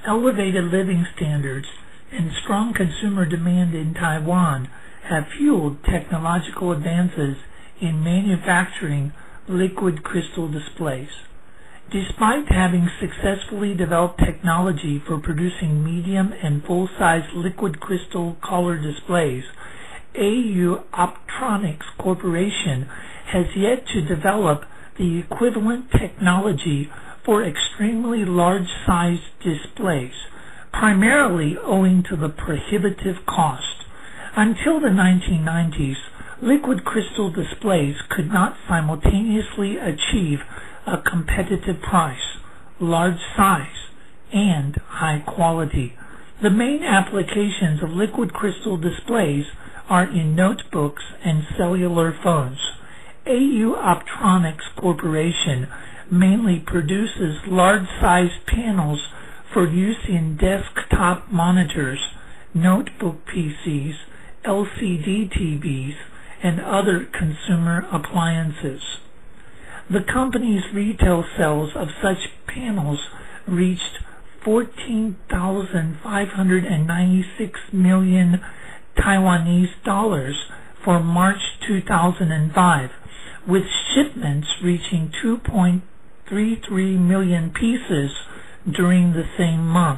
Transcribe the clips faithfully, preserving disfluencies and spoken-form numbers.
Elevated living standards and strong consumer demand in Taiwan have fueled technological advances in manufacturing liquid crystal displays. Despite having successfully developed technology for producing medium and full-size liquid crystal color displays, A U Optronics Corporation has yet to develop the equivalent technology for extremely large-sized displays, primarily owing to the prohibitive cost. Until the nineteen nineties, liquid crystal displays could not simultaneously achieve a competitive price, large size, and high quality. The main applications of liquid crystal displays are in notebooks and cellular phones. A U Optronics Corporation mainly produces large-sized panels for use in desktop monitors, notebook P Cs, L C D T Vs, and other consumer appliances. The company's retail sales of such panels reached fourteen thousand five hundred ninety-six million Taiwanese dollars for March two thousand five, with shipments reaching two point three three million pieces during the same month,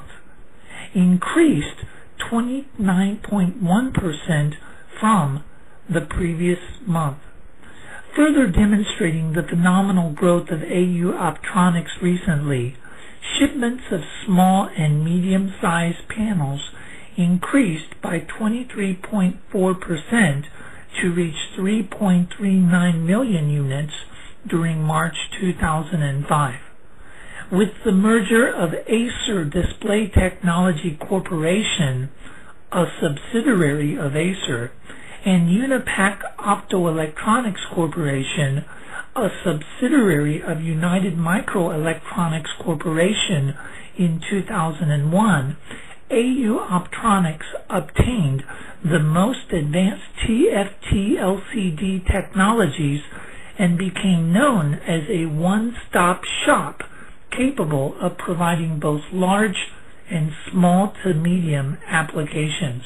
increased twenty-nine point one percent from the previous month. Further demonstrating the phenomenal growth of A U Optronics recently, shipments of small and medium-sized panels increased by twenty-three point four percent to reach three point three nine million units during March two thousand five. With the merger of Acer Display Technology Corporation, a subsidiary of Acer, and Unipac Optoelectronics Corporation, a subsidiary of United Microelectronics Corporation, in two thousand one, A U Optronics obtained the most advanced T F T L C D technologies and became known as a one-stop shop capable of providing both large and small to medium applications.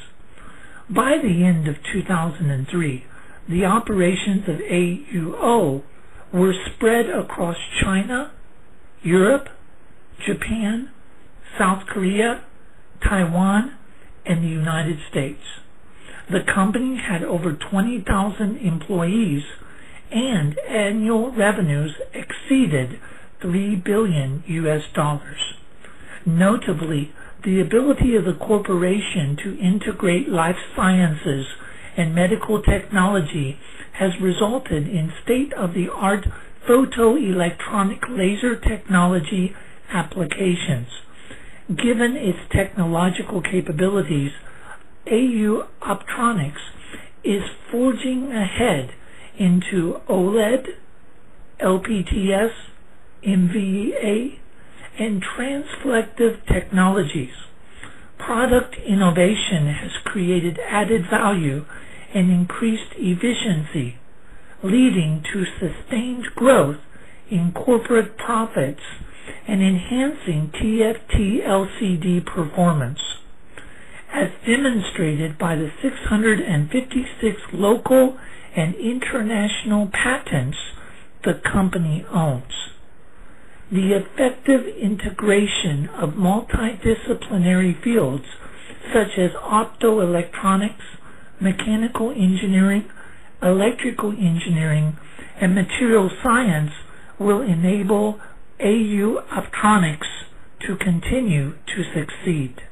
By the end of two thousand three, the operations of A U O were spread across China, Europe, Japan, South Korea, Taiwan, and the United States. The company had over twenty thousand employees, and annual revenues exceeded three billion U S dollars. Notably, the ability of the corporation to integrate life sciences and medical technology has resulted in state-of-the-art photoelectronic laser technology applications. Given its technological capabilities, A U Optronics is forging ahead into OLED, L P T S, M V E A, and transflective technologies. Product innovation has created added value and increased efficiency, leading to sustained growth in corporate profits and enhancing T F T L C D performance, as demonstrated by the six hundred fifty-six local and international patents the company owns. The effective integration of multidisciplinary fields such as optoelectronics, mechanical engineering, electrical engineering, and material science will enable A U Optronics to continue to succeed.